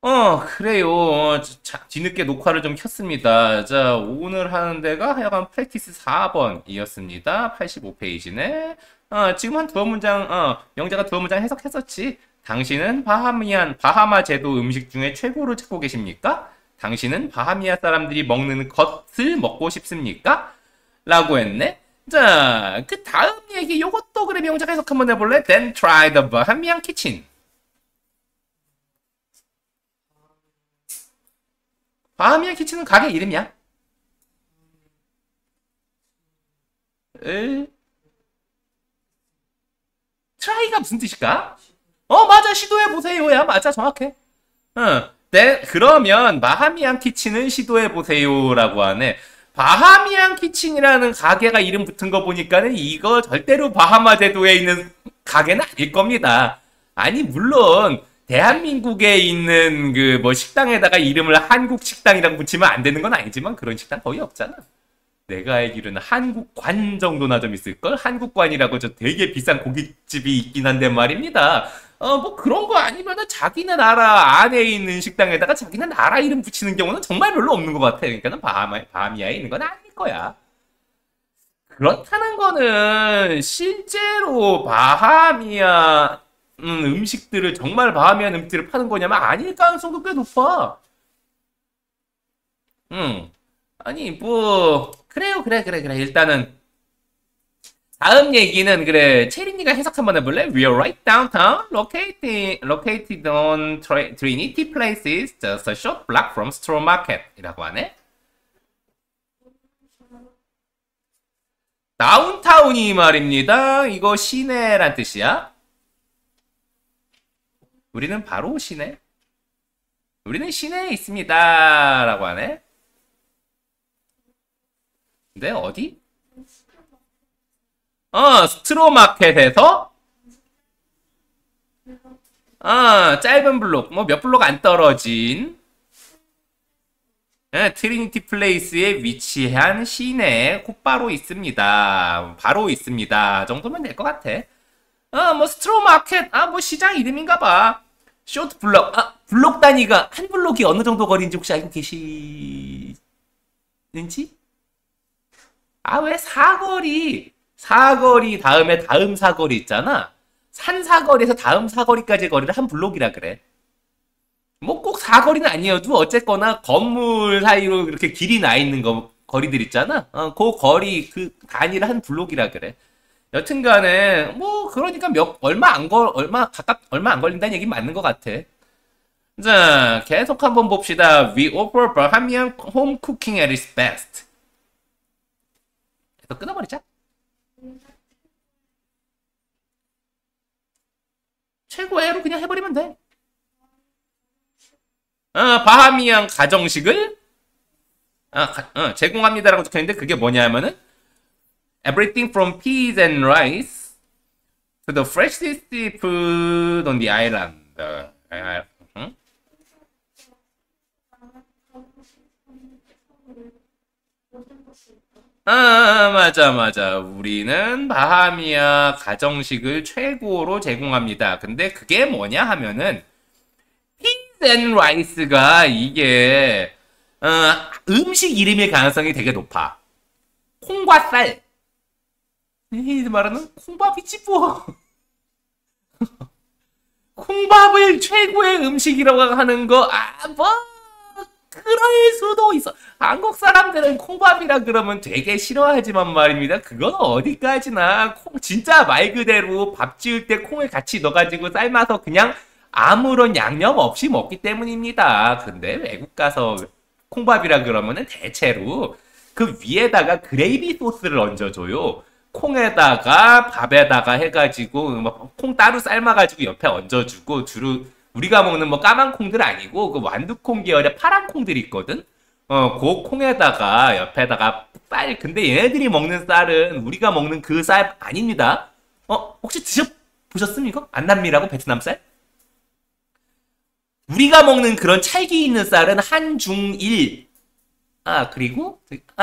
그래요. 자, 뒤늦게 녹화를 좀 켰습니다. 자, 오늘 하는 데가 하여간 프랙티스 4번이었습니다. 85페이지네. 지금 한 두어 문장, 영자가 두어 문장 해석했었지. 당신은 바하마 제도 음식 중에 최고로 찾고 계십니까? 당신은 바하미아 사람들이 먹는 것을 먹고 싶습니까? 라고 했네. 자, 그 다음 얘기, 요것도 그래, 영자가 해석 한번 해볼래? Then try the Bahamian kitchen. 바하미아 키친은 가게 이름이야. 에? 트라이가 무슨 뜻일까? 맞아. 시도해보세요야. 맞아. 정확해. 네, 그러면 바하미안 키친은 시도해보세요라고 하네. 바하미안 키친이라는 가게가 이름 붙은 거 보니까는 이거 절대로 바하마 제도에 있는 가게는 아닐 겁니다. 아니, 물론, 대한민국에 있는 그 뭐 식당에다가 이름을 한국 식당이라고 붙이면 안 되는 건 아니지만 그런 식당 거의 없잖아. 내가 알기로는 한국관 정도나 좀 있을걸? 한국관이라고 저 되게 비싼 고깃집이 있긴 한데 말입니다. 뭐 그런 거 아니면은 자기네 나라 안에 있는 식당에다가 자기네 나라 이름 붙이는 경우는 정말 별로 없는 것 같아. 그러니까는 바하미아에 있는 건 아닐 거야. 그렇다는 거는 실제로 바하미아 음식들을 정말 바하미안 음식들을 파는 거냐면 아닐 가능성도 꽤 높아. 음. 아니 뭐 그래 일단은 다음 얘기는 그래 체린이가 해석 한번 해볼래? We are right downtown, located on Trinity Places, just a short block from Straw Market이라고 하네. 다운타운이 말입니다. 이거 시내란 뜻이야. 우리는 바로 시내. 우리는 시내에 있습니다. 라고 하네. 근데 어디? 스트로마켓에서 짧은 블록, 뭐 몇 블록 안 떨어진 트리니티 플레이스에 위치한 시내에 곧바로 있습니다. 바로 있습니다. 정도면 될 것 같아. 뭐 스트로마켓, 뭐 시장 이름인가 봐. 쇼트 블록, 블록 단위가 한 블록이 어느 정도 거리인지 혹시 알고 계시는지? 왜 사거리 다음에 다음 사거리 있잖아. 산 사거리에서 다음 사거리까지 거리를 한 블록이라 그래. 뭐 꼭 사거리는 아니어도 어쨌거나 건물 사이로 이렇게 길이 나 있는 거리들 있잖아. 그 거리 그 단위를 한 블록이라 그래. 여튼간에 뭐 그러니까 얼마 안 걸린다는 얘기 맞는 것 같아. 자, 계속 한번 봅시다. We offer Bahamian home cooking at its best. 그래서 끊어버리자. 최고의로 그냥 해버리면 돼. 바하미안 가정식을 제공합니다라고 적혀있는데 그게 뭐냐면은 Everything from peas and rice to the freshest food on the island. 맞아. 우리는 바하미아 가정식을 최고로 제공합니다. 근데 그게 뭐냐 하면은 peas and rice가 이게 음식 이름일 가능성이 되게 높아. 콩과 쌀. 이 말하는 콩밥이지 뭐. 콩밥을 최고의 음식이라고 하는 거, 뭐, 그럴 수도 있어. 한국 사람들은 콩밥이라 그러면 되게 싫어하지만 말입니다. 그건 어디까지나 진짜 말 그대로 밥 지을 때 콩을 같이 넣어가지고 삶아서 그냥 아무런 양념 없이 먹기 때문입니다. 근데 외국 가서 콩밥이라 그러면은 대체로 그 위에다가 그레이비 소스를 얹어줘요. 콩에다가 밥에다가 해가지고 콩 따로 삶아가지고 옆에 얹어주고 주로 우리가 먹는 뭐 까만 콩들 아니고 그 완두콩 계열의 파란 콩들이 있거든. 그 콩에다가 옆에다가 쌀. 근데 얘네들이 먹는 쌀은 우리가 먹는 그 쌀 아닙니다. 혹시 드셔보셨습니까? 안남미라고 베트남 쌀? 우리가 먹는 그런 찰기 있는 쌀은 한중일. 그리고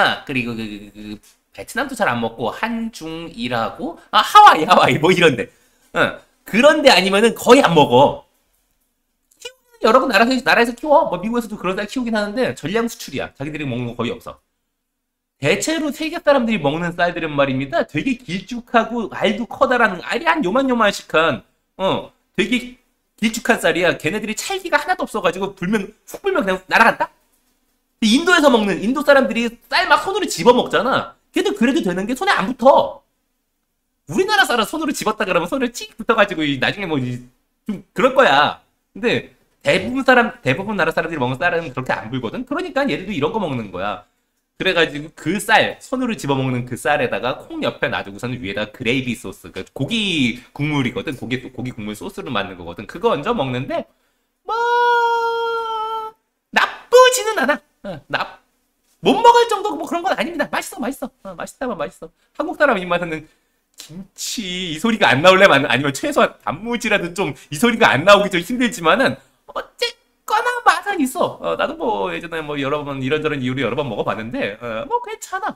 베트남도 잘 안 먹고 한중일하고 하와이 뭐 이런데. 그런데 아니면은 거의 안 먹어. 여러 나라에서 키워. 뭐 미국에서도 그런 쌀 키우긴 하는데 전량 수출이야. 자기들이 먹는 거 거의 없어. 대체로 세계 사람들이 먹는 쌀들은 말입니다. 되게 길쭉하고 알도 커다란 알이 한 요만요만씩한 되게 길쭉한 쌀이야. 걔네들이 찰기가 하나도 없어가지고 훅 불면 그냥 날아간다? 인도에서 먹는 인도 사람들이 쌀 막 손으로 집어 먹잖아. 걔도 그래도 되는 게 손에 안 붙어. 우리나라 쌀은 손으로 집었다 그러면 손에 칙 붙어가지고 나중에 뭐 좀 그럴 거야. 근데 대부분 나라 사람들이 먹는 쌀은 그렇게 안 불거든. 그러니까 얘들도 이런 거 먹는 거야. 그래가지고 그 쌀, 손으로 집어먹는 그 쌀에다가 콩 옆에 놔두고서는 위에다가 그레이비 소스, 그러니까 고기 국물이거든. 고기 국물 소스로 만든 거거든. 그거 얹어 먹는데 뭐 나쁘지는 않아. 못 먹을 정도 뭐 그런 건 아닙니다. 맛있어. 맛있다면 맛있어. 한국 사람 입맛에는 김치 이 소리가 안 나올래면 아니면 최소한 단무지라도 좀 이 소리가 안 나오기 좀 힘들지만은 어쨌거나 맛은 있어. 나도 뭐 예전에 뭐 여러 번 이런저런 이유로 여러 번 먹어봤는데 뭐 괜찮아.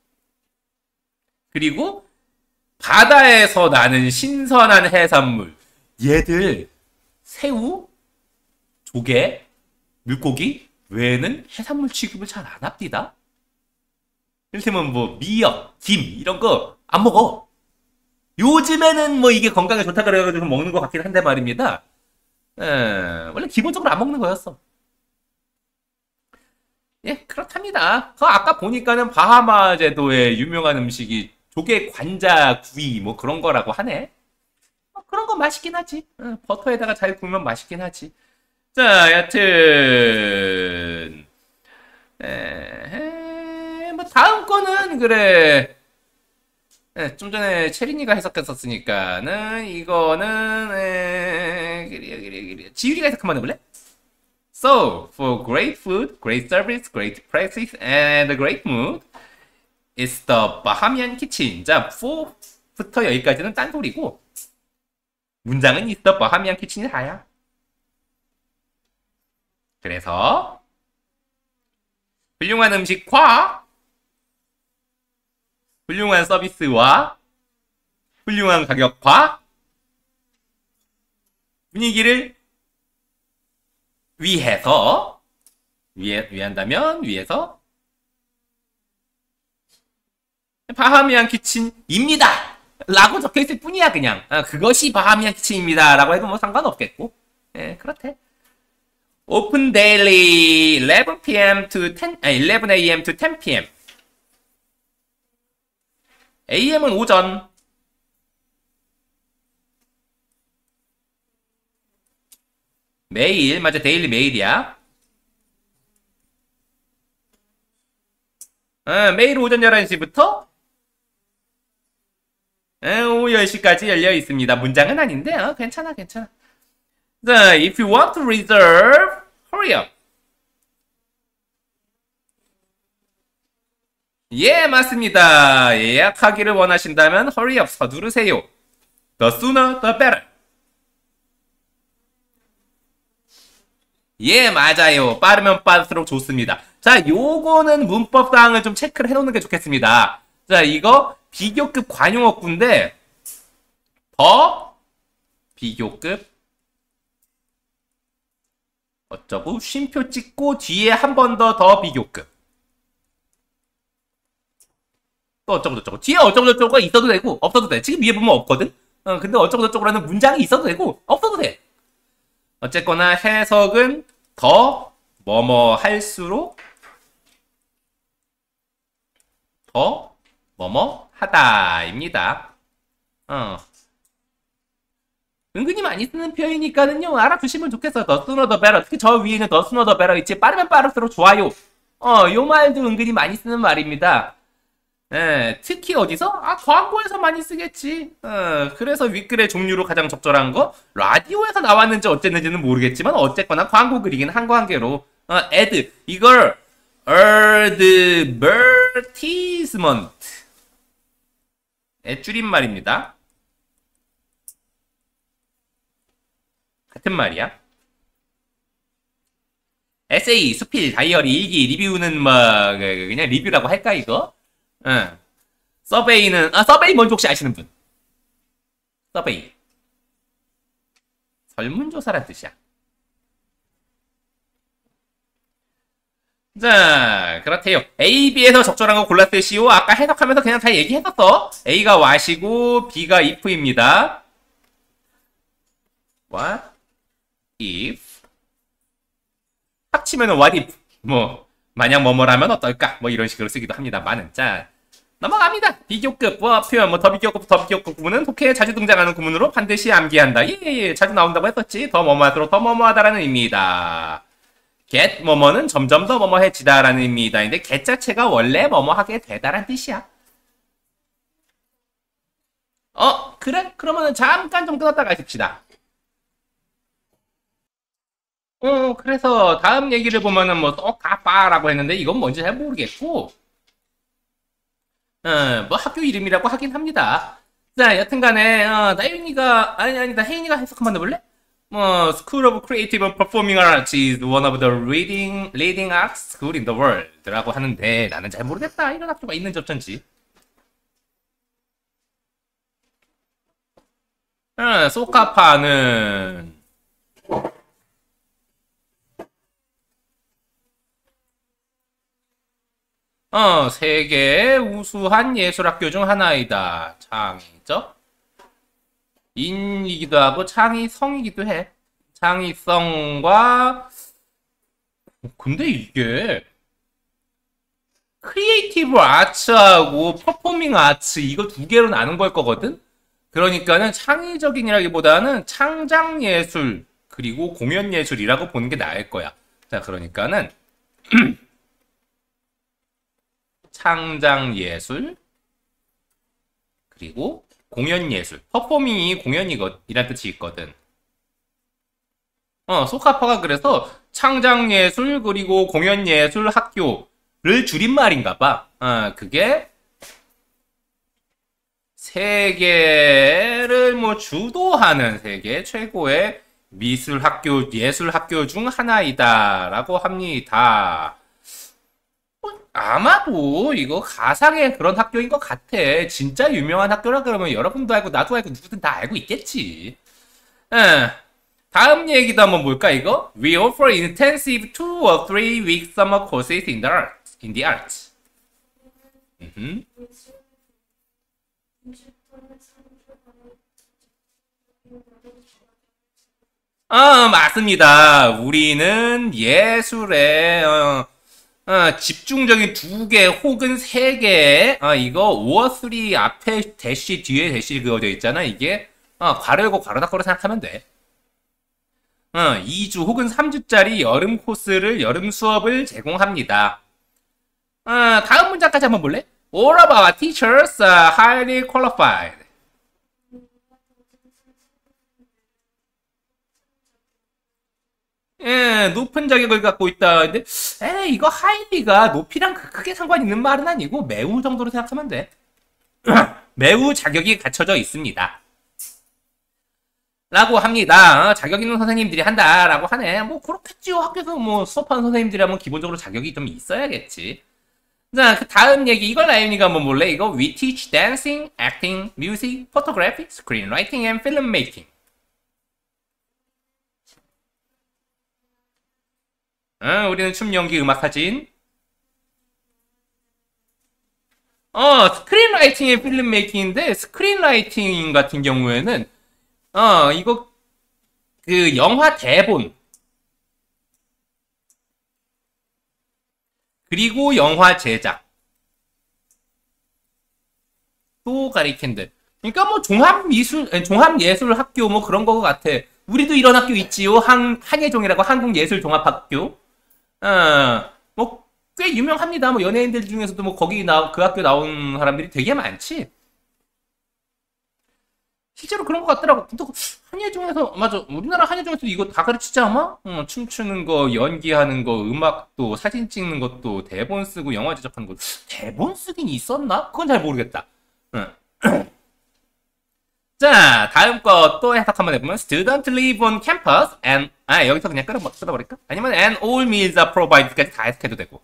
그리고 바다에서 나는 신선한 해산물. 얘들 새우, 조개, 물고기 외에는 해산물 취급을 잘 안 합디다. 이를테면 뭐 미역, 김 이런 거 안 먹어. 요즘에는 뭐 이게 건강에 좋다 그래가지고 먹는 것 같긴 한데 말입니다. 원래 기본적으로 안 먹는 거였어. 예, 그렇답니다. 아까 보니까는 바하마 제도의 유명한 음식이 조개 관자 구이 뭐 그런 거라고 하네. 그런 거 맛있긴 하지. 버터에다가 잘 구우면 맛있긴 하지. 자, 여튼 뭐 다음 거는 그래. 좀 전에 체린이가 해석했었으니까는 이거는 지율이가 해석 한번 해볼래? So, for great food, great service, great practice, and great mood, it's the Bahamian kitchen. 자, for부터 여기까지는 딴소리고 문장은 it's the Bahamian kitchen이 다야. 그래서 훌륭한 음식과 훌륭한 서비스와 훌륭한 가격과 분위기를 위해서 바하미안 키친입니다 라고 적혀있을 뿐이야. 그냥 그것이 바하미안 키친입니다 라고 해도 뭐 상관없겠고. 그렇대. Open daily 11 p.m. to 11 a.m. to 10 p.m. AM은 오전. 매일, 맞아, 데일리 매일이야. 매일 오전 11시부터 오후 10시까지 열려 있습니다. 문장은 아닌데, 괜찮아. 자, if you want to reserve, hurry up. 예, 맞습니다. 예약하기를 원하신다면 hurry up, 서두르세요. The sooner, the better. 예, 맞아요. 빠르면 빠를수록 좋습니다. 자, 요거는 문법사항을 좀 체크를 해놓는 게 좋겠습니다. 자, 이거 비교급 관용어구인데 더 비교급 어쩌고 쉼표 찍고 뒤에 한 번 더 비교급 또 어쩌고저쩌고 뒤에 어쩌고저쩌고가 있어도 되고 없어도 돼. 지금 위에 보면 없거든. 근데 어쩌고저쩌고라는 문장이 있어도 되고 없어도 돼. 어쨌거나 해석은 더 뭐뭐 할수록 더 뭐뭐 하다입니다. 은근히 많이 쓰는 표현이니까는요 알아두시면 좋겠어요. 더 sooner the better. 특히 저 위에는 더 sooner the better 있지. 빠르면 빠를수록 좋아요. 요 말도 은근히 많이 쓰는 말입니다. 특히 어디서? 광고에서 많이 쓰겠지. 그래서 윗글의 종류로 가장 적절한 거 라디오에서 나왔는지 어쨌는지는 모르겠지만 어쨌거나 광고 글이긴 한 관계로 ad 이걸 advertisement 의 줄임말입니다. 같은 말이야. 에세이, 수필, 다이어리, 일기, 리뷰는 뭐 그냥 리뷰라고 할까 이거? 서베이는 서베이 뭔지 혹시 아시는 분? 서베이 설문조사란 뜻이야. 자, 그렇대요. A, B에서 적절한 거 골랐듯이요. 아까 해석하면서 그냥 다 얘기했었어. A가 what이고 B가 if입니다. What if 합치면은 what if 뭐 만약 뭐뭐라면 어떨까 뭐 이런 식으로 쓰기도 합니다만은 자 넘어갑니다. 비교급 표현 뭐 더 비교급 구문은 독해에 자주 등장하는 구문으로 반드시 암기한다. 예, 자주 나온다고 했었지. 더 뭐뭐하도록 더 뭐뭐하다라는 의미이다. get 뭐뭐는 점점 더 뭐뭐해지다라는 의미이다. 근데 get 자체가 원래 뭐뭐하게 되다라는 뜻이야. 그래? 그러면은 잠깐 좀 끊었다가 씁시다. 그래서 다음 얘기를 보면은 뭐 가빠라고 했는데 이건 뭔지 잘 모르겠고 뭐 학교 이름이라고 하긴 합니다. 자, 여튼간에 나윤이가 아니다 혜인이가 해석 한번 해볼래? School of Creative and Performing Arts is one of the leading art school in the world라고 하는데 나는 잘 모르겠다. 이런 학교가 있는지 없던지. 소카파는 세계의 우수한 예술학교 중 하나이다. 창의적 인이기도 하고 창의성이기도 해. 창의성과 근데 이게 크리에이티브 아츠하고 퍼포밍 아츠 이거 두 개로 나눈 걸 거거든? 그러니까는 창의적인이라기보다는 창작 예술 그리고 공연 예술이라고 보는 게 나을 거야. 자, 그러니까는 창작 예술 그리고 공연 예술. 퍼포밍이 공연이란 뜻이 있거든. 소카파가 그래서 창작 예술 그리고 공연 예술 학교를 줄임말인가 봐. 그게 세계를 뭐 주도하는 세계 최고의 미술 학교, 예술 학교 중 하나이다라고 합니다. 아마도 이거 가상의 그런 학교인 것 같아. 진짜 유명한 학교라 그러면 여러분도 알고 나도 알고 누구든 다 알고 있겠지. 다음 얘기도 한번 볼까 이거? We offer intensive 2 or 3 week summer courses in the arts. 맞습니다. 우리는 예술에 집중적인 2개 혹은 3개 이거 5 or 3 앞에 대시 뒤에 대시 그어져 있잖아. 이게 괄호 열고 괄호 닫고로 생각하면 돼. 2주 혹은 3주짜리 여름 코스를 여름 수업을 제공합니다. 다음 문장까지 한번 볼래? All of our teachers are highly qualified. 높은 자격을 갖고 있다. 근데 이거 highly가 높이랑 크게 상관 있는 말은 아니고 매우 정도로 생각하면 돼. 매우 자격이 갖춰져 있습니다. 라고 합니다. 자격 있는 선생님들이 한다라고 하네. 뭐 그렇겠지요. 학교에서 뭐 수업하는 선생님들이라면 기본적으로 자격이 좀 있어야겠지. 자, 그 다음 얘기 이걸 나윤이가 한번 볼래? 이거 We teach dancing, acting, music, photography, screenwriting, and filmmaking. 우리는 춤, 연기, 음악, 사진. 스크린라이팅의 필름메이킹인데 스크린라이팅 같은 경우에는 이거 그 영화 대본 그리고 영화 제작 또 가리킨데 그러니까 뭐 종합예술 학교 뭐 그런 거 같아. 우리도 이런 학교 있지요. 한예종이라고 한국예술종합학교. 뭐 꽤 유명합니다. 뭐 연예인들 중에서도 뭐 그 학교 나온 사람들이 되게 많지. 실제로 그런 것 같더라고. 근데 한예종에서 맞아. 우리나라 한예종에서 이거 다 가르치지 아마? 춤추는 거, 연기하는 거, 음악도, 사진 찍는 것도, 대본 쓰고 영화 제작하는 거. 대본 쓰긴 있었나? 그건 잘 모르겠다. 자, 다음 거 또 해석 한번 해보면 Student live on campus and 여기서 그냥 끊어버릴까? 아니면 and all meals are provided까지 다 해석해도 되고.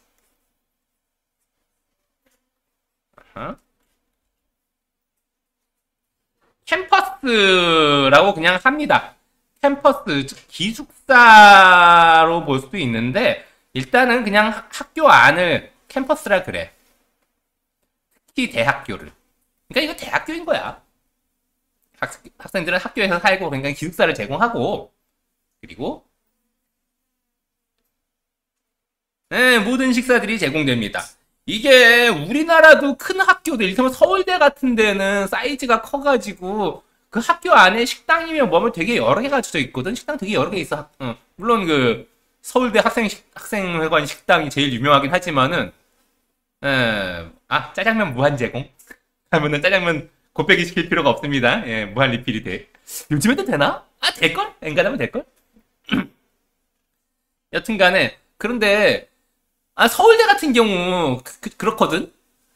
캠퍼스라고 그냥 합니다. 캠퍼스, 즉 기숙사로 볼 수도 있는데 일단은 그냥 학교 안을 캠퍼스라 그래. 특히 대학교를. 그러니까 이거 대학교인 거야. 학생들은 학교에서 살고 그러니까 기숙사를 제공하고 그리고 네, 모든 식사들이 제공됩니다. 이게 우리나라도 큰 학교들, 이를테면 서울대 같은 데는 사이즈가 커가지고 그 학교 안에 식당이면 뭐면 되게 여러 개가 갖춰져 있거든. 식당 되게 여러 개 있어. 물론 그 서울대 학생회관 식당이 제일 유명하긴 하지만은 짜장면 무한 제공 하면은 짜장면 곱빼기 시킬 필요가 없습니다. 예, 무한 리필이 돼. 요즘에도 되나? 될걸? 엔간하면 될걸? 여튼간에 그런데 서울대 같은 경우 그렇거든.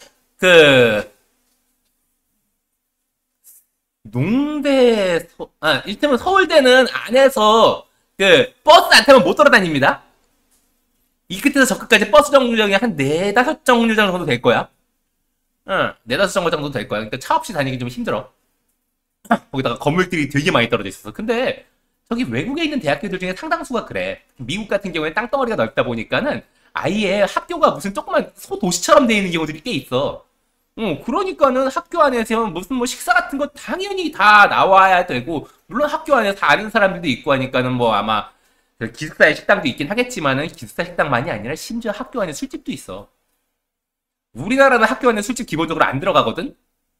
이를테면 서울대는 안에서 버스 안 타면 못 돌아다닙니다. 이 끝에서 저 끝까지 버스 정류장이 한 4-5정류장 정도 될 거야. 4-5정거 정도 될 거야. 그러니까 차 없이 다니기 좀 힘들어. 거기다가 건물들이 되게 많이 떨어져 있어서. 근데 저기 외국에 있는 대학교들 중에 상당수가 그래. 미국 같은 경우에 땅덩어리가 넓다 보니까는 아예 학교가 무슨 조그만 소도시처럼 돼 있는 경우들이 꽤 있어. 그러니까는 학교 안에서 무슨 뭐 식사 같은 거 당연히 다 나와야 되고, 물론 학교 안에 다 아는 사람들도 있고 하니까는 뭐 아마 기숙사에 식당도 있긴 하겠지만은 기숙사 식당만이 아니라 심지어 학교 안에 술집도 있어. 우리나라는 학교 안에 술집 기본적으로 안 들어가거든?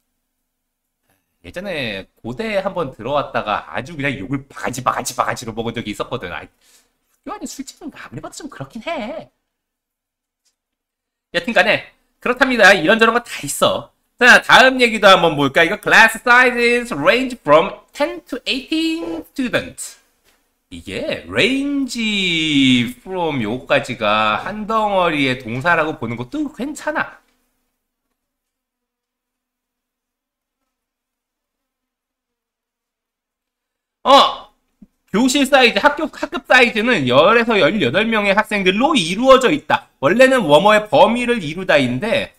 예전에 고대에 한번 들어왔다가 아주 그냥 욕을 바가지로 먹은 적이 있었거든. 학교 안에 술집은 아무리 봐도 좀 그렇긴 해. 여튼간에 그렇답니다. 이런저런 거 다 있어. 자, 다음 얘기도 한번 볼까? 이거 class sizes range from 10 to 18 students. 이게 range from 요거까지가 한 덩어리의 동사라고 보는 것도 괜찮아. 교실 사이즈, 학급 사이즈는 10에서 18명의 학생들로 이루어져 있다. 원래는 뭐뭐의 범위를 이루다인데,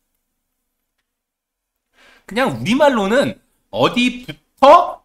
그냥 우리말로는 어디부터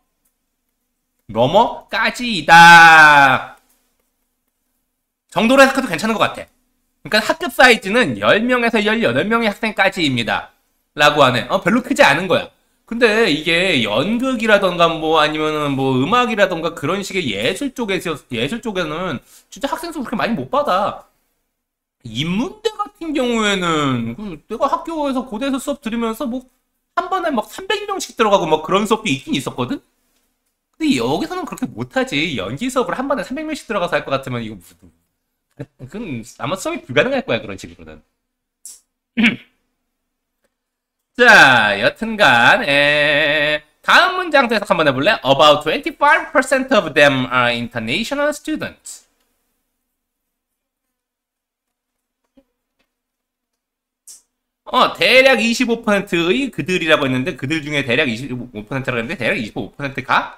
뭐뭐까지이다 정도로 해석해도 괜찮은 것 같아. 그러니까 학급 사이즈는 10명에서 18명의 학생까지입니다. 라고 하네. 별로 크지 않은 거야. 근데 이게 연극이라던가 뭐 아니면은 뭐 음악이라던가 그런 식의 예술 쪽에는 진짜 학생 수 그렇게 많이 못 받아. 인문대 같은 경우에는 내가 학교에서 고대에서 수업 들으면서 뭐 한 번에 막 300명씩 들어가고 막 그런 수업도 있긴 있었거든? 근데 여기서는 그렇게 못하지. 연기 수업을 한 번에 300명씩 들어가서 할 것 같으면 이거 무슨, 그건 아마 수업이 불가능할 거야, 그런 식으로는. 자, 여튼간 다음 문장도 해석 한번 해볼래? About 25% of them are international students. 대략 25%의 그들이라고 했는데 그들 중에 대략 25%라고 했는데 대략 25%가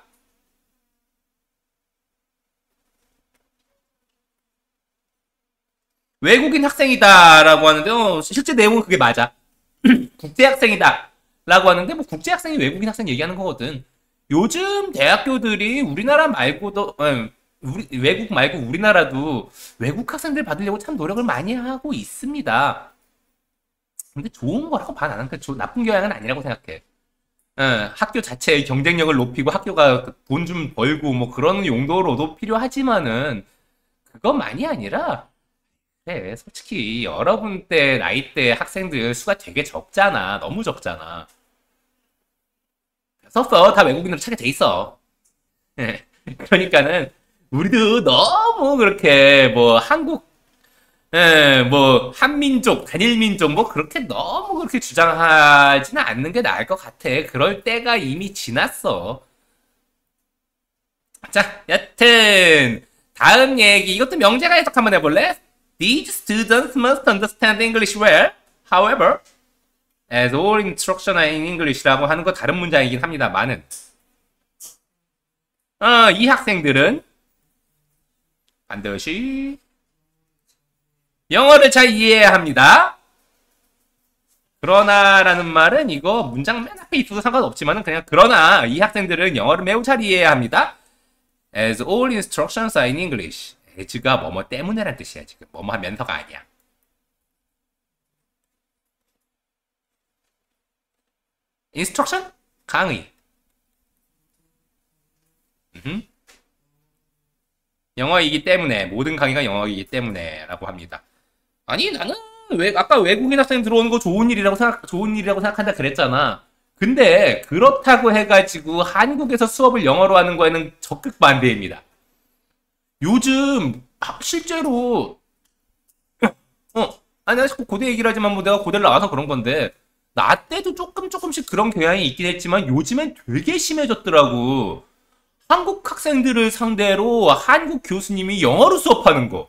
외국인 학생이다라고 하는데 실제 내용은 그게 맞아. 국제학생이다 라고 하는데 뭐 국제학생이 외국인 학생 얘기하는 거거든. 요즘 대학교들이 우리나라 말고도 외국 말고 우리나라도 외국 학생들 받으려고 참 노력을 많이 하고 있습니다. 근데 좋은 거라고 봐. 나는 나쁜 경향은 아니라고 생각해. 학교 자체의 경쟁력을 높이고 학교가 돈 좀 벌고 뭐 그런 용도로도 필요하지만은 그것만이 아니라 네, 솔직히 여러분 때 나이 때 학생들 수가 되게 적잖아. 너무 적잖아. 썼어. 다 외국인으로 차게 돼 있어. 그러니까는 우리도 너무 그렇게 뭐 뭐 한민족, 단일민족 뭐 그렇게 너무 그렇게 주장하지는 않는 게 나을 것 같아. 그럴 때가 이미 지났어. 자, 여튼 다음 얘기 이것도 명제가 해석 한번 해볼래? These students must understand English well. However, as all instruction are in English라고 하는 거 다른 문장이긴 합니다만은 이 학생들은 반드시 영어를 잘 이해해야 합니다. 그러나라는 말은 이거 문장 맨 앞에 있어도 상관없지만은 그냥 그러나 이 학생들은 영어를 매우 잘 이해해야 합니다. As all instructions are in English. as가 뭐뭐 때문에란 뜻이야, 지금. 뭐뭐 하면서가 아니야. instruction? 강의. 영어이기 때문에, 모든 강의가 영어이기 때문에 라고 합니다. 아니, 나는 아까 외국인 학생 들어오는 거 좋은 일이라고 생각한다 그랬잖아. 근데 그렇다고 해가지고 한국에서 수업을 영어로 하는 거에는 적극 반대입니다. 요즘 실제로 아니 내가 자꾸 고대 얘기를 하지만 뭐 내가 고대를 나와서 그런 건데 나 때도 조금씩 그런 경향이 있긴 했지만 요즘엔 되게 심해졌더라고. 한국 학생들을 상대로 한국 교수님이 영어로 수업하는 거.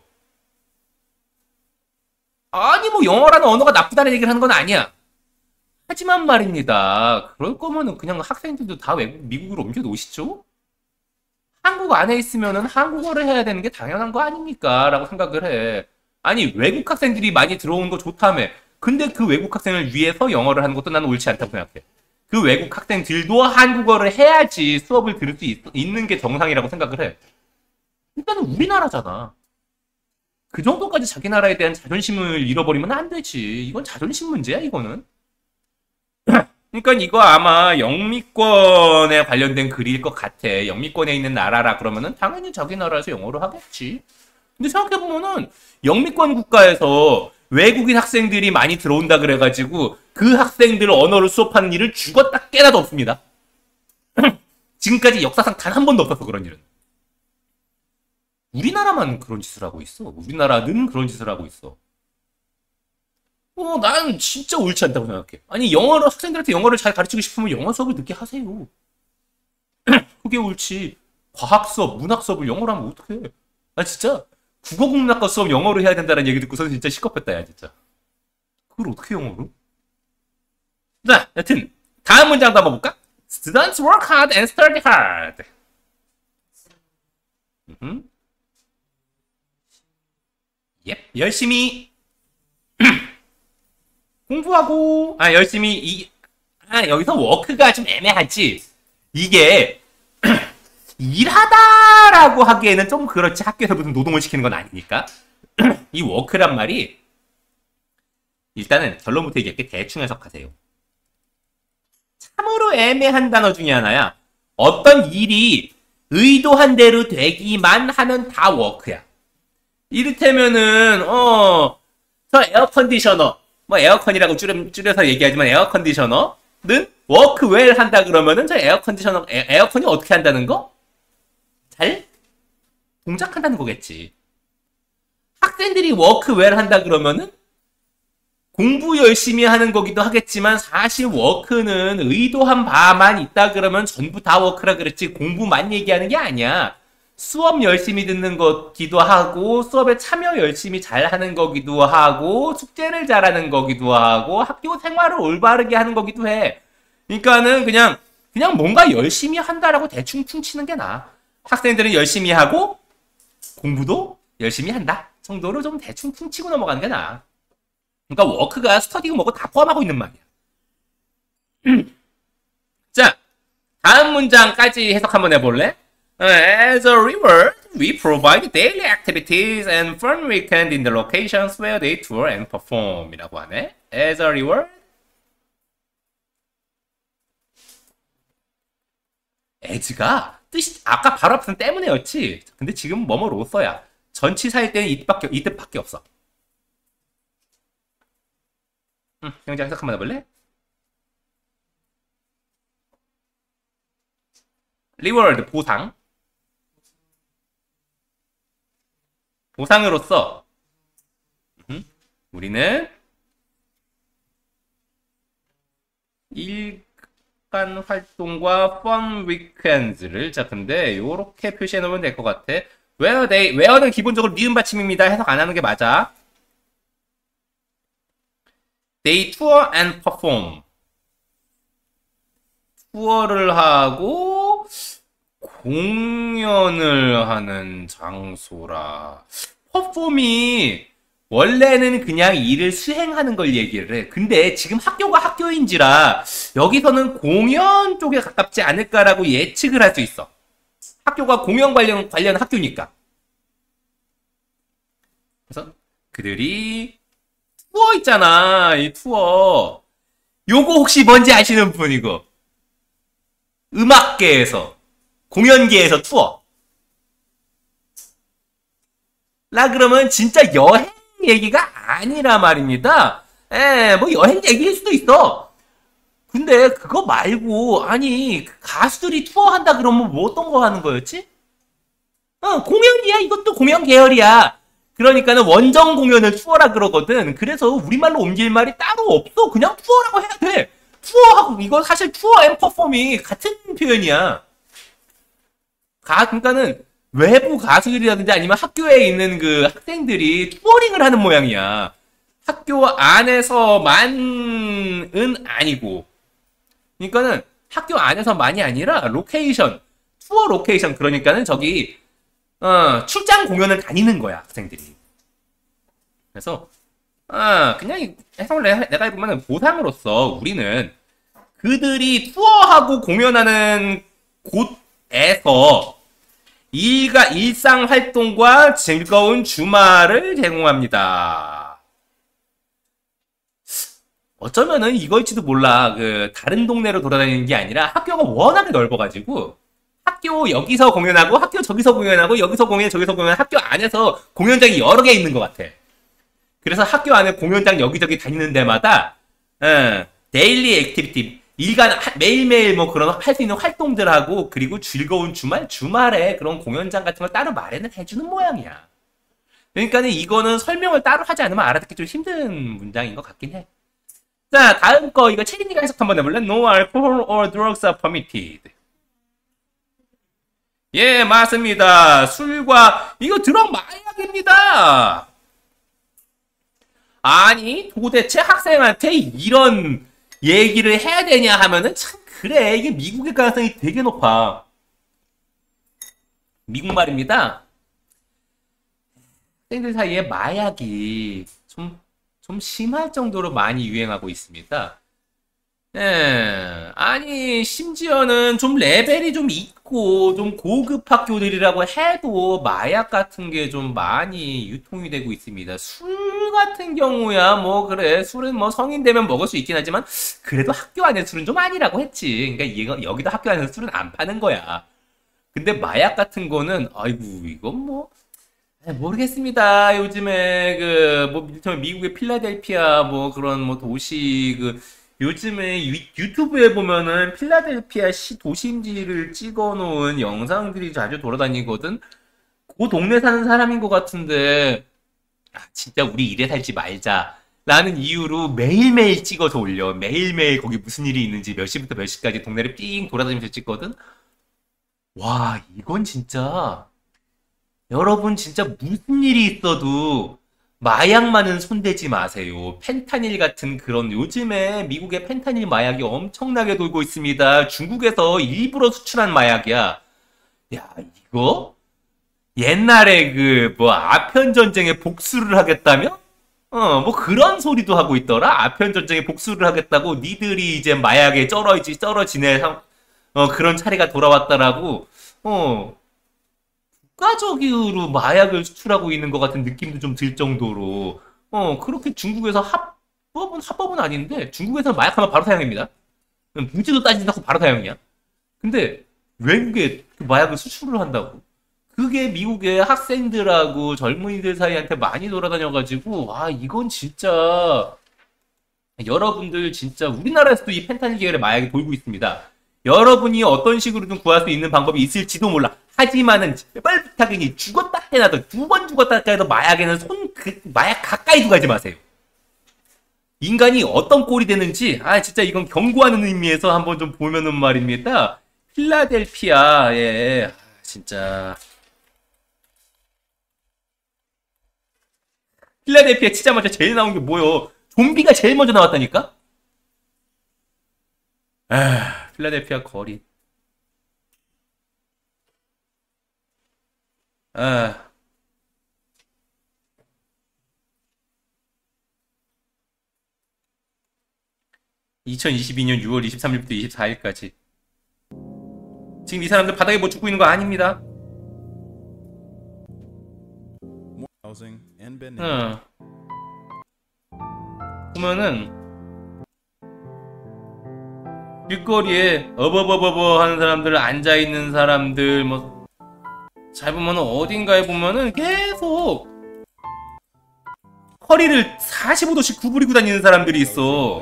아니 뭐 영어라는 언어가 나쁘다는 얘기를 하는 건 아니야. 하지만 말입니다. 그럴 거면은 그냥 학생들도 다 미국으로 옮겨 놓으시죠? 한국 안에 있으면은 한국어를 해야 되는 게 당연한 거 아닙니까? 라고 생각을 해. 아니 외국 학생들이 많이 들어오는 거 좋다며. 근데 그 외국 학생을 위해서 영어를 하는 것도 나는 옳지 않다고 생각해. 그 외국 학생들도 한국어를 해야지 수업을 들을 수 있는 게 정상이라고 생각을 해. 일단은 우리나라잖아. 그 정도까지 자기 나라에 대한 자존심을 잃어버리면 안 되지. 이건 자존심 문제야, 이거는. 그러니까 이거 아마 영미권에 관련된 글일 것 같아. 영미권에 있는 나라라 그러면은 당연히 자기 나라에서 영어를 하겠지. 근데 생각해보면은 영미권 국가에서 외국인 학생들이 많이 들어온다 그래가지고 그 학생들 언어를 수업하는 일을 죽었다 깨나도 없습니다. 지금까지 역사상 단 한 번도 없었어, 그런 일은. 우리나라만 그런 짓을 하고 있어. 우리나라는 그런 짓을 하고 있어. 난 진짜 옳지 않다고 생각해. 아니, 학생들한테 영어를 잘 가르치고 싶으면 영어 수업을 늦게 하세요. 그게 옳지. 과학 수업, 문학 수업을 영어로 하면 어떡해. 아, 진짜. 국어국문학과 수업 영어로 해야 된다는 얘기 듣고서는 진짜 시겁했다, 야, 진짜. 그걸 어떻게 영어로? 자, 여튼, 다음 문장도 한번 볼까? Students work hard and study hard. 열심히 공부하고, 열심히, 여기서 워크가 좀 애매하지. 이게, 일하다라고 하기에는 좀 그렇지. 학교에서 무슨 노동을 시키는 건 아니니까. 이 워크란 말이, 일단은 결론부터 얘기할게. 대충 해석하세요. 참으로 애매한 단어 중에 하나야. 어떤 일이 의도한 대로 되기만 하면 다 워크야. 이를테면은, 저 에어컨디셔너. 뭐 에어컨이라고 줄여서 얘기하지만 에어컨디셔너는 워크 웰 한다 그러면은 저 에어컨이 어떻게 한다는 거? 잘 동작한다는 거겠지. 학생들이 워크 웰 한다 그러면은 공부 열심히 하는 거기도 하겠지만 사실 워크는 의도한 바만 있다 그러면 전부 다 워크라 그랬지 공부만 얘기하는 게 아니야. 수업 열심히 듣는 거기도 하고 수업에 참여 열심히 잘하는 거기도 하고 숙제를 잘하는 거기도 하고 학교 생활을 올바르게 하는 거기도 해. 그러니까는 그냥 뭔가 열심히 한다라고 대충 퉁치는 게 나아. 학생들은 열심히 하고 공부도 열심히 한다 정도로 좀 대충 퉁치고 넘어가는 게 나아. 그러니까 워크가 스터디고 뭐고 다 포함하고 있는 말이야. 자, 다음 문장까지 해석 한번 해볼래? As a reward, we provide daily activities and fun weekend in the locations where they tour and perform 이라고 하네. As a reward. as가 뜻이 아까 바로 앞선 때문에였지. 근데 지금 뭐뭐로 써야. 전치사일 때는 이 뜻밖에 없어. 형제 해석 한번 해볼래? reward 보상. 보상으로서 우리는 일간 활동과 fun weekends를 자 근데 요렇게 표시해 놓으면 될 것 같아. where는 기본적으로 미음 받침입니다. 해석 안 하는 게 맞아. They tour and perform. 투어를 하고 공연을 하는 장소라. 퍼폼이 원래는 그냥 일을 수행하는 걸 얘기를 해. 근데 지금 학교가 학교인지라 여기서는 공연 쪽에 가깝지 않을까라고 예측을 할 수 있어. 학교가 공연 관련 학교니까. 그래서 그들이 투어 있잖아. 이 투어. 요거 혹시 뭔지 아시는 분 이거? 음악계에서, 공연계에서 투어. 라 그러면 진짜 여행 얘기가 아니라 말입니다. 뭐 여행 얘기일 수도 있어. 근데 그거 말고 아니 가수들이 투어한다 그러면 뭐 어떤 거 하는 거였지? 공연이야. 이것도 공연 계열이야. 그러니까는 원정 공연을 투어라 그러거든. 그래서 우리말로 옮길 말이 따로 없어. 그냥 투어라고 해야 돼. 투어하고 이거 사실 투어 앤 퍼폼이 같은 표현이야. 그러니까는 외부 가수들이라든지 아니면 학교에 있는 그 학생들이 투어링을 하는 모양이야. 학교 안에서만은 아니고. 그러니까는 학교 안에서만이 아니라 로케이션, 투어 로케이션. 그러니까는 저기 출장 공연을 다니는 거야, 학생들이. 그래서 그냥 해석을 내가 해보면 보상으로서 우리는 그들이 투어하고 공연하는 곳에서 일상 활동과 즐거운 주말을 제공합니다. 어쩌면은 이거일지도 몰라. 다른 동네로 돌아다니는 게 아니라 학교가 워낙에 넓어가지고 학교 여기서 공연하고 학교 저기서 공연하고 여기서 공연 저기서 공연, 학교 안에서 공연장이 여러 개 있는 것 같아. 그래서 학교 안에 공연장 여기저기 다니는 데마다 데일리 액티비티, 매일매일 뭐 그런 할 수 있는 활동들하고, 그리고 즐거운 주말에 그런 공연장 같은 걸 따로 마련을 해주는 모양이야. 그러니까는 이거는 설명을 따로 하지 않으면 알아듣기 좀 힘든 문장인 것 같긴 해. 자, 다음 거 이거 체린이가 해석 한번 해볼래? No alcohol or drugs are permitted. 예, 맞습니다. 술과 이거 드럭 마약입니다. 아니 도대체 학생한테 이런 얘기를 해야 되냐 하면은 참 그래, 이게 미국의 가능성이 되게 높아. 미국 말입니다. 학생들 사이에 마약이 좀 심할 정도로 많이 유행하고 있습니다. 예, 아니 심지어는 좀 레벨이 좀 있고 좀 고급 학교들이라고 해도 마약 같은 게 좀 많이 유통이 되고 있습니다. 술 같은 경우야 뭐 그래, 술은 뭐 성인 되면 먹을 수 있긴 하지만 그래도 학교 안에 술은 좀 아니라고 했지. 그러니까 여기도 학교 안에서 술은 안 파는 거야. 근데 마약 같은 거는 아이고 이건 뭐 모르겠습니다. 요즘에 뭐 미국의 필라델피아 뭐 그런 뭐 도시 요즘에 유튜브에 보면은 필라델피아 시 도심지를 찍어 놓은 영상들이 자주 돌아다니거든. 그 동네 사는 사람인 것 같은데 진짜 우리 이래 살지 말자 라는 이유로 매일매일 찍어서 올려. 매일매일 거기 무슨 일이 있는지 몇 시부터 몇 시까지 동네를 삥 돌아다니면서 찍거든. 와, 이건 진짜 여러분 진짜 무슨 일이 있어도 마약만은 손대지 마세요. 펜타닐 같은 그런, 요즘에 미국의 펜타닐 마약이 엄청나게 돌고 있습니다. 중국에서 일부러 수출한 마약이야. 야, 이거 옛날에 뭐 아편 전쟁에 복수를 하겠다며? 뭐 그런 소리도 하고 있더라. 아편 전쟁에 복수를 하겠다고 니들이 이제 마약에 쩔어지네. 그런 차례가 돌아왔다라고. 국가적으로 마약을 수출하고 있는 것 같은 느낌도 좀 들 정도로 그렇게 중국에서 합법은 아닌데 중국에서는 마약하면 바로 사형입니다. 무지도 따지지 않고 바로 사형이야. 근데 외국에 그 마약을 수출을 한다고? 그게 미국의 학생들하고 젊은이들 사이한테 많이 돌아다녀가지고 이건 진짜 여러분들 진짜 우리나라에서도 이 펜타닐 계열의 마약이 돌고 있습니다. 여러분이 어떤 식으로든 구할 수 있는 방법이 있을지도 몰라. 하지만은 제발 부탁이니 죽었다 해놔도 2번 죽었다 해도 마약에는 마약 가까이 두고 가지 마세요. 인간이 어떤 꼴이 되는지 진짜 이건 경고하는 의미에서 한번 좀 보면은 말입니다. 필라델피아에 진짜 필라델피아 치자마자 제일 나온 게 뭐요? 좀비가 제일 먼저 나왔다니까? 필라델피아 거리. 2022년 6월 23일부터 24일까지. 지금 이 사람들 바닥에 뭐 죽고 있는 거 아닙니다. 보면은 길거리에 어버버버버 하는 사람들, 앉아있는 사람들, 뭐 잘 보면은 어딘가에 보면은 계속 허리를 45도씩 구부리고 다니는 사람들이 있어.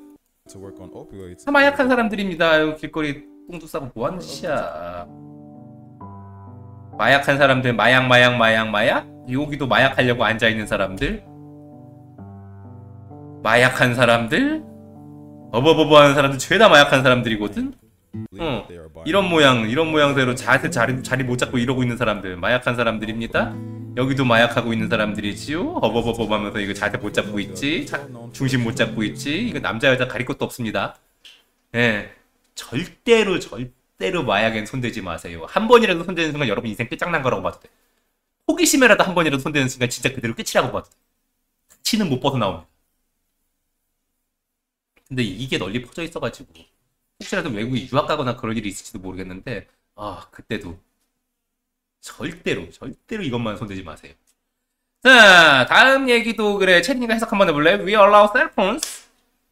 마약한 사람들입니다. 길거리 똥도 싸고 뭐하는 짓이야. 마약한 사람들, 마약. 여기도 마약하려고 앉아있는 사람들, 마약한 사람들, 어버버버 하는 사람들 죄다 마약한 사람들이거든. 이런 모양새로 자리 못 잡고 이러고 있는 사람들 마약한 사람들입니다. 여기도 마약하고 있는 사람들이지요. 어버버버 하면서 이거 자세 못 잡고 있지, 중심 못 잡고 있지. 이거 남자 여자 가릴 것도 없습니다. 예, 절대로 마약엔 손대지 마세요. 한 번이라도 손대는 순간 여러분 인생 끝장난 거라고 봐도 돼. 호기심에라도 한 번이라도 손대는 순간 진짜 그대로 끝이라고 봐도 돼. 치는 못 벗어나옵니다. 근데 이게 널리 퍼져 있어가지고 혹시라도 외국에 유학 가거나 그럴 일이 있을지도 모르겠는데, 그때도 절대로 이것만 손대지 마세요. 자, 다음 얘기도 그래. 채린이가 해석 한번 해볼래? We allow cell phones.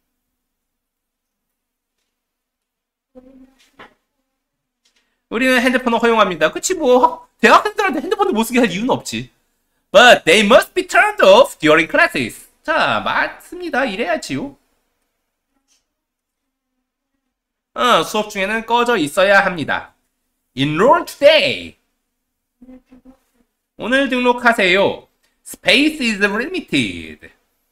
우리는 핸드폰을 허용합니다. 그치, 뭐 대학생들한테 핸드폰을 못 쓰게 할 이유는 없지. But they must be turned off during classes. 자, 맞습니다. 이래야지요. 수업 중에는 꺼져 있어야 합니다. Enroll today. 오늘 등록하세요. Space is limited.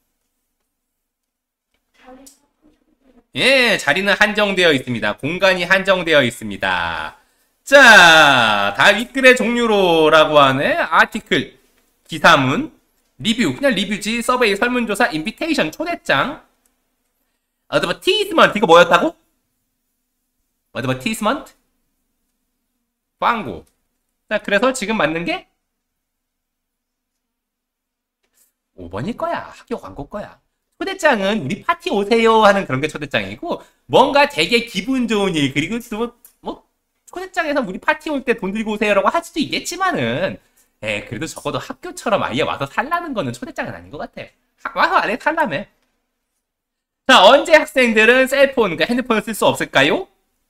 예, 자리는 한정되어 있습니다. 공간이 한정되어 있습니다. 자, 다 윗글의 종류로라고 하네. 아티클, 기사문, 리뷰, 그냥 리뷰지, 서베이, 설문조사, 인비테이션, 초대장, 어드버티스먼트, 이거 뭐였다고? 어드버티스먼트? 광고. 자, 그래서 지금 맞는 게 5번일 거야. 학교 광고 거야. 초대장은 우리 파티 오세요 하는 그런 게 초대장이고, 뭔가 되게 기분 좋은 일, 그리고 또 뭐 초대장에서 우리 파티 올 때 돈 들고 오세요라고 할 수도 있겠지만은, 그래도 적어도 학교처럼 아예 와서 살라는 거는 초대장은 아닌 것 같아. 와서 안에 살라며. 자, 언제 학생들은 셀폰, 그러니까 핸드폰을 쓸 수 없을까요?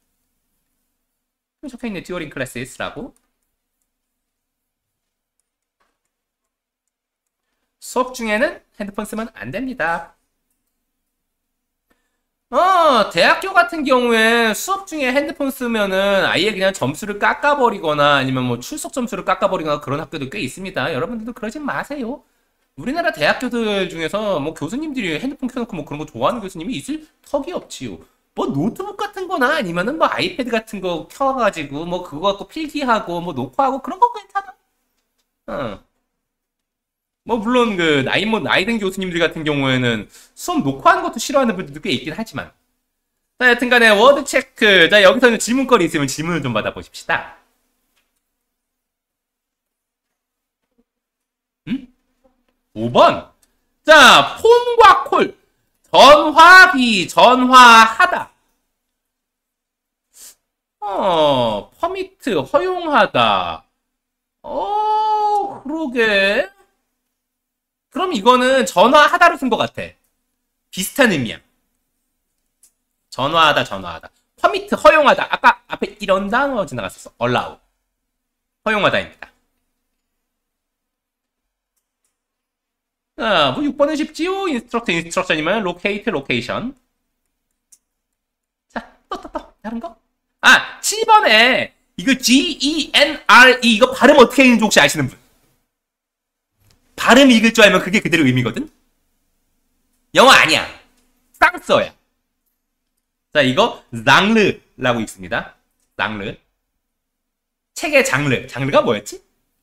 적혀있네. during classes라고. 수업 중에는 핸드폰 쓰면 안 됩니다. 대학교 같은 경우에 수업 중에 핸드폰 쓰면은 아예 그냥 점수를 깎아버리거나 아니면 뭐 출석 점수를 깎아버리거나 그런 학교도 꽤 있습니다. 여러분들도 그러지 마세요. 우리나라 대학교들 중에서 뭐 교수님들이 핸드폰 켜놓고 뭐 그런 거 좋아하는 교수님이 있을 턱이 없지요. 뭐 노트북 같은 거나 아니면은 뭐 아이패드 같은 거 켜가지고 뭐 그거 갖고 필기하고 뭐 녹화하고 그런 거 괜찮아. 뭐 물론 그 나이 든 교수님들 같은 경우에는 수업 녹화하는 것도 싫어하는 분들도 꽤 있긴 하지만, 자, 여튼간에 워드 체크. 자, 여기서는 질문거리 있으면 질문을 좀 받아보십시다. 5번. 자, 폰과 콜. 전화비, 전화하다. 퍼미트, 허용하다. 그러게. 그럼 이거는 전화하다로 쓴 것 같아. 비슷한 의미야. 전화하다. 퍼미트, 허용하다. 아까 앞에 이런 단어 지나갔었어. allow. 허용하다입니다. 뭐 6번은 쉽지요? 인스트럭션이면 locate, location. 자, 또. 다른 거? 7번에 이거 GENRE 이거 발음 어떻게 읽는지 혹시 아시는 분? 발음 읽을 줄 알면 그게 그대로 의미거든? 영어 아니야. 프랑스어야. 자, 이거 장르라고 읽습니다. 장르. 책의 장르. 장르가 뭐였지?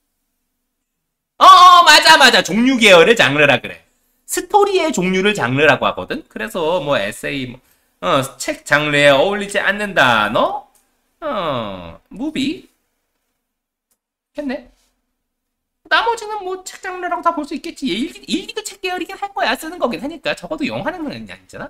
맞아. 종류 계열을 장르라 그래. 스토리의 종류를 장르라고 하거든. 그래서 뭐 에세이, 책 장르에 어울리지 않는 단어, 무비. 했네. 나머지는 뭐 책 장르라고 다 볼 수 있겠지. 일기도 책 계열이긴 할 거야. 쓰는 거긴 하니까. 적어도 영화는 아니잖아.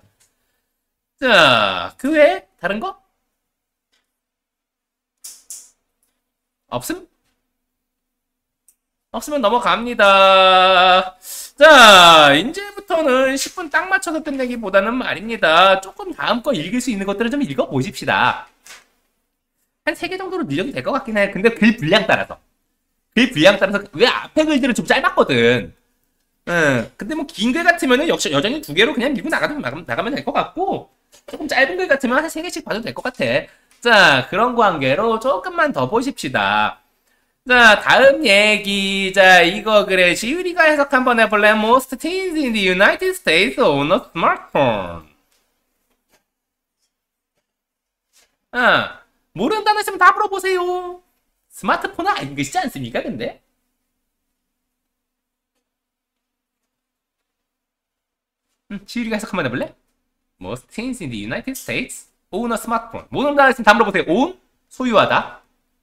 자, 그 외에 다른 거? 없음? 없으면 넘어갑니다. 자, 이제부터는 10분 딱 맞춰서 끝내기보다는 말입니다. 조금 다음 거 읽을 수 있는 것들을 좀 읽어보십시다. 한 3개 정도로 늘려도 될 것 같긴 해. 근데 글 분량 따라서. 글 분량 따라서, 왜 앞에 글들은 좀 짧았거든. 근데 뭐 긴 글 같으면은 역시 여전히 2개로 그냥 밀고 나가면 될 것 같고, 조금 짧은 글 같으면 한 3개씩 봐도 될 것 같아. 자, 그런 관계로 조금만 더 보십시다. 자, 다음 얘기. 자, 이거 그래. 지율이가 해석 한번 해볼래? Most teens in the United States own a smartphone. 모르는 단어 있으면 다 물어보세요. 스마트폰은 알고 계시지 않습니까, 근데? 지율이가 해석 한번 해볼래? Most teens in the United States own a smartphone. 모르는 단어 있으면 다 물어보세요. own? 소유하다.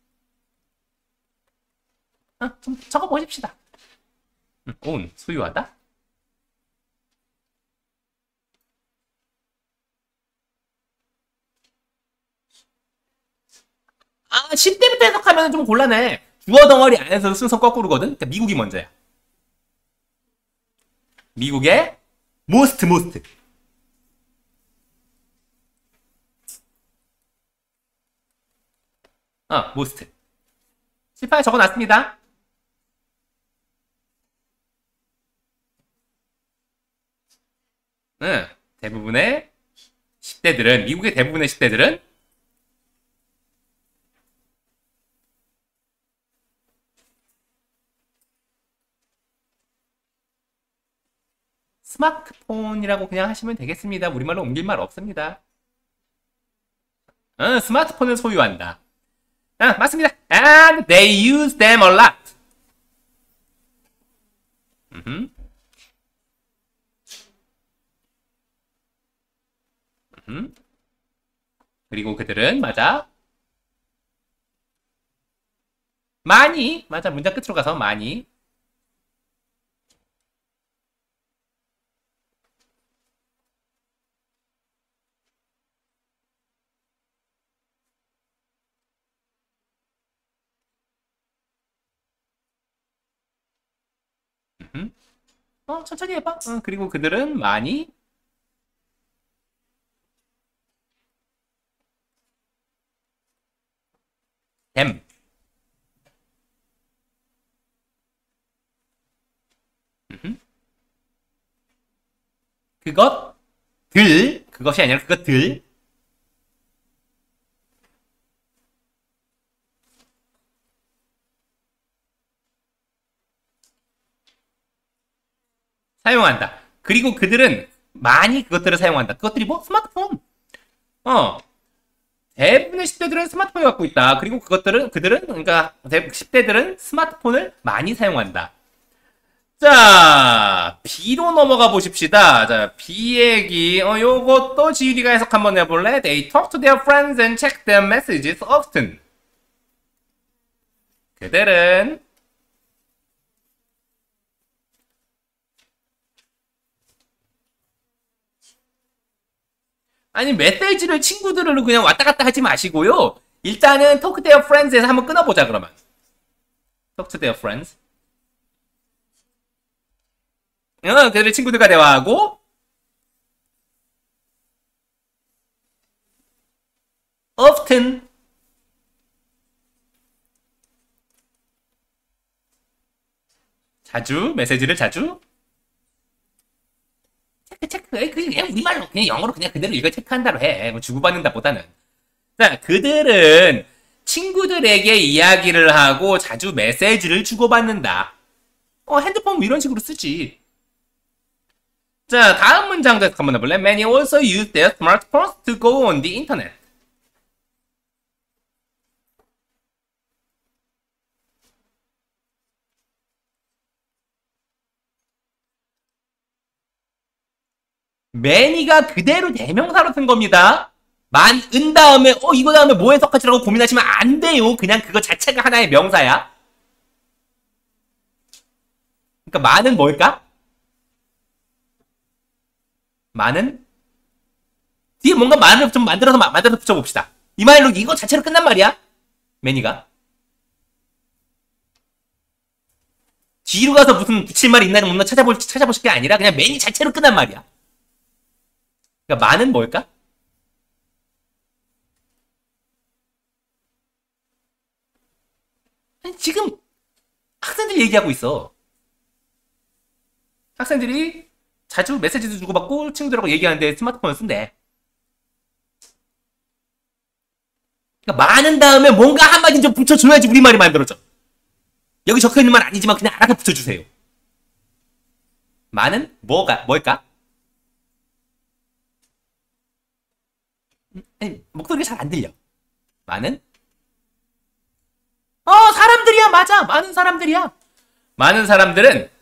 좀 적어보십시다. own, 소유하다. 10대부터 해석하면 좀 곤란해. 주어 덩어리 안에서 순서 거꾸로거든. 그러니까 미국이 먼저야. 미국의 most. most. 실파에 적어놨습니다. 대부분의 10대들은, 미국의 대부분의 10대들은 스마트폰이라고 그냥 하시면 되겠습니다. 우리말로 옮길 말 없습니다. 스마트폰을 소유한다. 맞습니다. And they use them a lot. 그리고 그들은, 맞아. 많이, 맞아. 문장 끝으로 가서 많이. 천천히 해봐. 그리고 그들은 많이 them. 그것이 아니라 그것들. 사용한다. 그리고 그들은 많이 그것들을 사용한다. 그것들이 뭐? 스마트폰. 대부분의 10대들은 스마트폰을 갖고 있다. 그리고 그들은, 그러니까 10대들은 스마트폰을 많이 사용한다. 자, B로 넘어가 보십시다. 자, B 얘기. 요것도 지율이가 해석 한번 해볼래? They talk to their friends and check their messages often. 그들은 아니, 메시지를 친구들로 그냥 왔다 갔다 하지 마시고요. 일단은 talk to their friends에서 한번 끊어보자, 그러면. talk to their friends. 그들의 친구들과 대화하고 often. 자주, 메시지를 자주. 체크. 그냥 우리말로, 그냥 영어로 그냥 그대로 이걸 체크한다로 해. 뭐 주고받는다 보다는. 자, 그들은 친구들에게 이야기를 하고 자주 메시지를 주고받는다. 핸드폰 뭐 이런 식으로 쓰지. 자, 다음 문장도 한번 해볼래? Many also use their smartphones to go on the internet. many가 그대로 대명사로 쓴 겁니다. 은 다음에 이거 다음에 뭐 해석하지라고 고민하시면 안 돼요. 그냥 그거 자체가 하나의 명사야. 그러니까 많은 뭘까? 많은? 뒤에 뭔가 말을 좀 만들어서 붙여봅시다. 이 말로 이거 자체로 끝난 말이야. many가. 뒤로 가서 무슨 붙일 말이 있나 없나 찾아보실 게 아니라 그냥 메뉴 자체로 끝난 말이야. 그러니까 많은 뭘까? 아니, 지금 학생들이 얘기하고 있어. 학생들이 자주 메시지도 주고받고 친구들하고 얘기하는데 스마트폰을 쓴대. 그러니까 많은 다음에 뭔가 한마디 좀 붙여줘야지 우리말이 만들어져. 여기 적혀있는 말 아니지만 그냥 알아서 붙여주세요. 많은? 뭘까? 아니, 목소리가 잘 안 들려. 많은? 사람들이야, 맞아. 많은 사람들이야. 많은 사람들은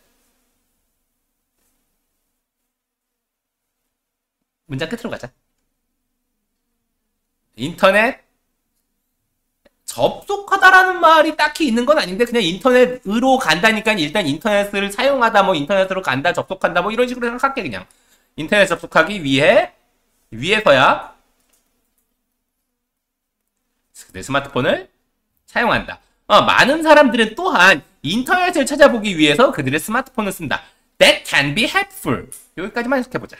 문장 끝으로 가자. 인터넷 접속하다라는 말이 딱히 있는 건 아닌데 그냥 인터넷으로 간다니까 일단 인터넷을 사용하다 뭐 인터넷으로 간다 접속한다 뭐 이런 식으로 생각할게. 그냥 인터넷 접속하기 위해서야 내 스마트폰을 사용한다. 많은 사람들은 또한 인터넷을 찾아보기 위해서 그들의 스마트폰을 쓴다. That can be helpful. 여기까지만 해석해보자.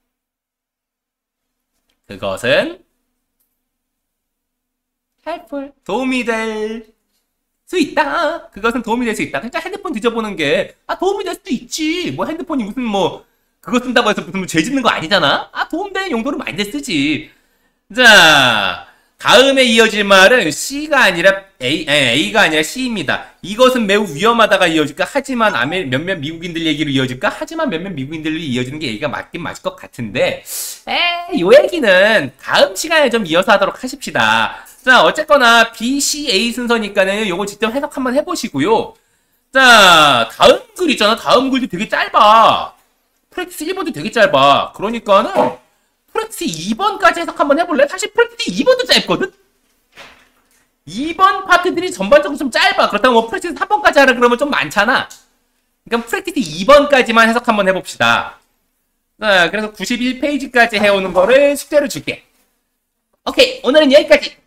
그것은 helpful. 도움이 될 수 있다. 그것은 도움이 될 수 있다. 그러니까 핸드폰 뒤져보는 게 도움이 될 수도 있지. 뭐 핸드폰이 무슨 뭐 그거 쓴다고 해서 무슨 죄 짓는 거 아니잖아. 도움되는 용도로 많이 쓰지. 자, 다음에 이어질 말은 C가 아니라 A가 아니라 C입니다. 이것은 매우 위험하다가 이어질까? 하지만 몇몇 미국인들 얘기로 이어질까? 하지만 몇몇 미국인들로 이어지는 게 얘기가 맞긴 맞을 것 같은데 요 얘기는 다음 시간에 좀 이어서 하도록 하십시다. 자, 어쨌거나 B, C, A 순서니까는 요거 직접 해석 한번 해보시고요. 자, 다음 글 있잖아. 다음 글도 되게 짧아. 프랙티스 1번도 되게 짧아. 그러니까는 프랙티스 2번까지 해석 한번 해볼래? 사실 프랙티스 2번도 짧거든? 2번 파트들이 전반적으로 좀 짧아. 그렇다고 뭐 프랙티스 3번까지 하라 그러면 좀 많잖아. 그러니까 프랙티스 2번까지만 해석 한번 해봅시다. 자, 그래서 91페이지까지 해오는 거를 숙제로 줄게. 오케이, 오늘은 여기까지.